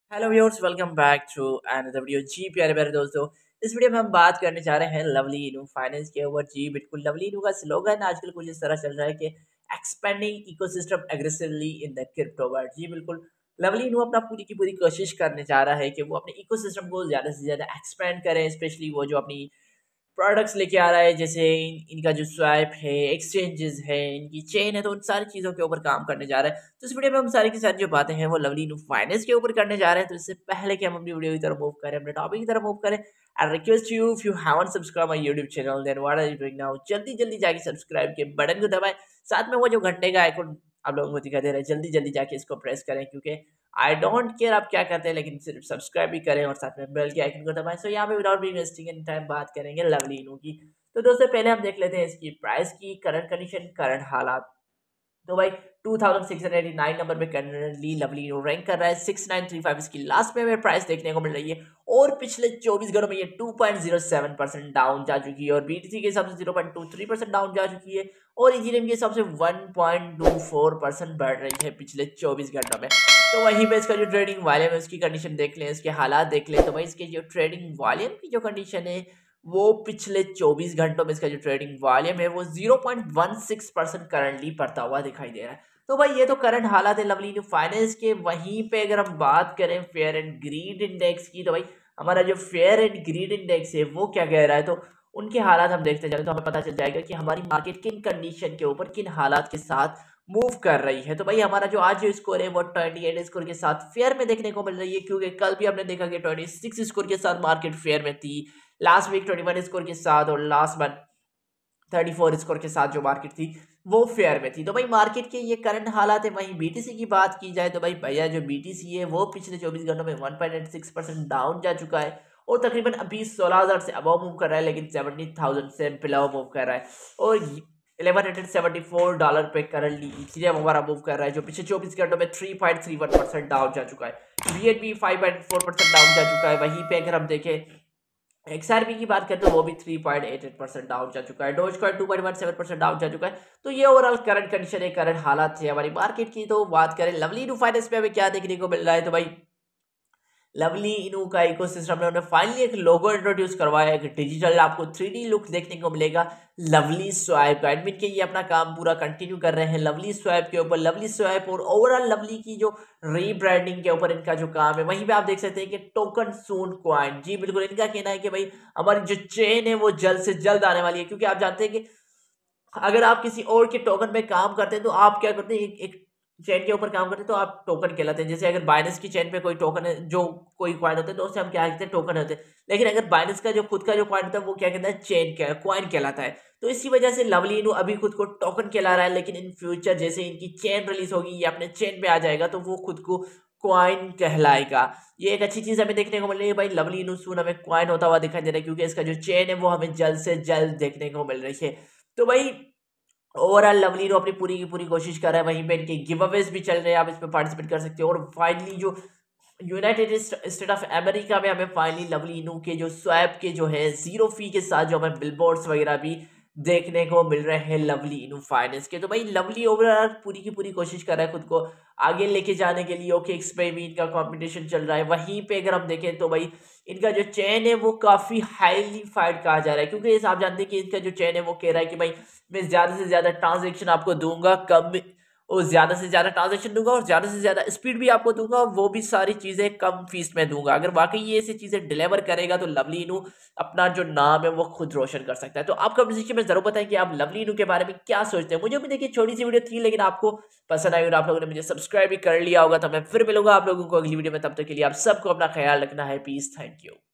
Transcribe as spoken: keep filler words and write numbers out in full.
Hello viewers, welcome back to another video. जी प्यारे प्यारे दोस्तों, इस वीडियो में हम बात करने जा रहे हैं लवली इनू फाइनेंस के ऊपर। जी बिल्कुल, लवली इनू का स्लोगन आजकल कुछ इस तरह चल रहा है कि expanding ecosystem aggressively in the crypto world. जी बिल्कुल, लवली इनू अपना पूरी की पूरी कोशिश करने जा रहा है कि वो अपने इकोसिस्टम को ज़्यादा से ज़्यादा एक्सपेंड करें, स्पेशली वो जो अपनी प्रोडक्ट्स लेके आ रहा है, जैसे इन, इनका जो स्वैप है, एक्सचेंजेस है, इनकी चेन है, तो उन सारी चीज़ों के ऊपर काम करने जा रहा है। तो इस वीडियो में हम सारी की सारी जो बातें हैं वो लवली इनू फाइनेंस के ऊपर करने जा रहे हैं। तो इससे पहले कि हम अपनी वीडियो की तरफ मूव करें, अपने टॉपिक की तरफ मूव करें, I request you if you haven't subscribe my YouTube channel then what are you doing now, जल्दी जल्दी जाके सब्सक्राइब के बटन को दबाएं। साथ में वो जो घंटे का आइकन आप लोगों को दिखाई दे रहा है, जल्दी जल्दी जाके इसको प्रेस करें, क्योंकि आई डोंट केयर आप क्या करते हैं, लेकिन सिर्फ सब्सक्राइब भी करें और साथ में बेल के आइकन को दबाएं। सो यहाँ पे without be wasting any time बात करेंगे लवली इनू की। तो दोस्तों पहले हम देख लेते हैं इसकी प्राइस की करंट कंडीशन, करंट हालात। तो भाई two thousand six hundred eighty nine number पे करंटली लवली रैंक कर रहा है। सिक्स नाइन थ्री फाइव इसकी लास्ट में हमें प्राइस देखने को मिल रही है, और पिछले चौबीस घंटों में ये two point zero seven percent down जा चुकी है, और बीटीसी के हिसाब से zero point two three percent down जा चुकी है, और इथेरियम के हिसाब से one point two four percent बढ़ रही है पिछले चौबीस घंटों में। तो वहीं पे इसका जो ट्रेडिंग वॉल्यूम है उसकी कंडीशन देख लें, इसके हालात देख लें। तो भाई इसके जो ट्रेडिंग वॉल्यूम की जो कंडीशन है, वो पिछले चौबीस घंटों में इसका जो ट्रेडिंग वॉल्यूम है वो zero point one six percent currently बढ़ता हुआ दिखाई दे रहा है। तो भाई ये तो करंट हालात है लवली इनू फाइनेंस के। वहीं पे अगर हम बात करें फेयर एंड ग्रीड इंडेक्स की, तो भाई हमारा जो फेयर एंड ग्रीड इंडेक्स है वो क्या कह रहा है, तो उनके हालात हम देखते जाए तो हमें पता चल जाएगा कि हमारी मार्केट किन कंडीशन के ऊपर, किन हालात के साथ मूव कर रही है। तो भाई हमारा जो आज जो स्कोर है वो ट्वेंटी एट स्कोर के साथ फेयर में देखने को मिल रही है, क्योंकि कल भी हमने देखा कि ट्वेंटी सिक्स स्कोर के साथ मार्केट फेयर में थी, last week twenty one score के साथ, और last month thirty four score के साथ जो मार्केट थी वो फेयर में थी। तो भाई मार्केट के ये करंट हालात है। वहीं बीटीसी की बात की जाए तो भाई भैया जो बीटीसी है वो पिछले चौबीस घंटों में one point eight six percent down जा चुका है, और तकरीबन अभी सोलह हज़ार से अबव मूव कर रहा है, लेकिन सेवेंटी थाउजेंड से बिलो मूव कर रहा है, और eleven hundred seventy four dollar पे करंटली इथेरियम हमारा मूव कर रहा है, जो पिछले चौबीस घंटों में three point three one percent down जा चुका है। BNB five point four percent down जा चुका है। वहीं पे अगर हम देखें एक्सआरपी की बात करें तो वो भी three point eight eight percent down जा चुका है। Dogecoin two point one seven percent down जा चुका है। तो ये ओवरऑल करंट कंडीशन है, करंट हालात है हमारी मार्केट की। तो बात करें लवली इनू फाइनेंस पे हमें क्या देखने को मिल रहा है, तो भाई लवली इनू का इकोसिस्टम में उन्होंने फाइनली एक लोगो इंट्रोड्यूस करवाया, एक डिजिटल आपको थ्री डी लुक देखने को मिलेगा लवली स्वैप का। एडमिन के ये अपना काम पूरा कंटिन्यू कर रहे हैं लवली स्वैप के ऊपर, लवली स्वैप और ओवरऑल लवली की जो रीब्रांडिंग के ऊपर इनका जो काम है। वहीं पे आप देख सकते हैं कि टोकन सून कॉइन, जी बिल्कुल इनका कहना है कि भाई हमारी जो चेन है वो जल्द से जल्द आने वाली है, क्योंकि आप जानते हैं कि अगर आप किसी और के टोकन पे काम करते हैं तो आप क्या करते हैं, एक, एक चेन के ऊपर काम करते हैं तो आप टोकन कहलाते हैं। जैसे अगर बाइनेंस की चेन पे कोई टोकन है, जो कोई कॉइन होता है, तो उससे हम क्या कहते हैं, टोकन होते हैं। लेकिन अगर बाइनेंस का जो खुद का जो कॉइन होता है वो क्या कहता है, चेन क्या कॉइन कहलाता है। तो इसी वजह से लवली इनू अभी खुद को टोकन कहला रहा है, लेकिन इन फ्यूचर जैसे इनकी चेन रिलीज होगी या अपने चेन पे आ जाएगा तो वो खुद को कॉइन कहलाएगा। ये एक अच्छी चीज हमें देखने को मिल रही है। भाई लवली इनू सून हमें कॉइन होता हुआ दिखाई दे रहा है, क्योंकि इसका जो चेन है वो हमें जल्द से जल्द देखने को मिल रही है। तो भाई ओवरऑल लवली अपनी पूरी की पूरी कोशिश कर रहा है। वहीं पे इनके गिव अवेज भी चल रहे हैं, आप इस पे पार्टिसिपेट कर सकते हो। और फाइनली जो यूनाइटेड स्टेट ऑफ अमेरिका में हमें फाइनली लवली इनू के जो स्वैप के जो है जीरो फी के साथ जो हमें बिलबोर्ड्स वगैरह भी देखने को मिल रहे हैं लवली इनू फाइनेंस के। तो भाई लवली ओवरऑल पूरी की पूरी कोशिश कर रहा है खुद को आगे लेके जाने के लिए। ओके एक्स पे भी इनका कंपटीशन चल रहा है। वहीं पे अगर हम देखें तो भाई इनका जो चेन है वो काफी हाईली फाइड कहा जा रहा है, क्योंकि आप जानते हैं कि इनका जो चेन है वो कह रहा है कि भाई मैं ज्यादा से ज्यादा ट्रांजेक्शन आपको दूंगा, कम और ज्यादा से ज्यादा ट्रांजेक्शन दूंगा, और ज्यादा से ज्यादा स्पीड भी आपको दूंगा, और वो भी सारी चीजें कम फीस में दूंगा। अगर वाकई ये ऐसी चीजें डिलीवर करेगा तो लवली इनू अपना जो नाम है वो खुद रोशन कर सकता है। तो आपका कमेंट में जरूर बताएं कि आप लवली इनू के बारे में क्या सोचते हैं। मुझे भी देखिए छोटी सी वीडियो थी, लेकिन आपको पसंद आई और आप लोगों ने मुझे सब्सक्राइब भी कर लिया होगा। तो मैं फिर मिलूंगा आप लोगों को अगली वीडियो में, तब तक के लिए आप सबको अपना ख्याल रखना है। Peace, thank you.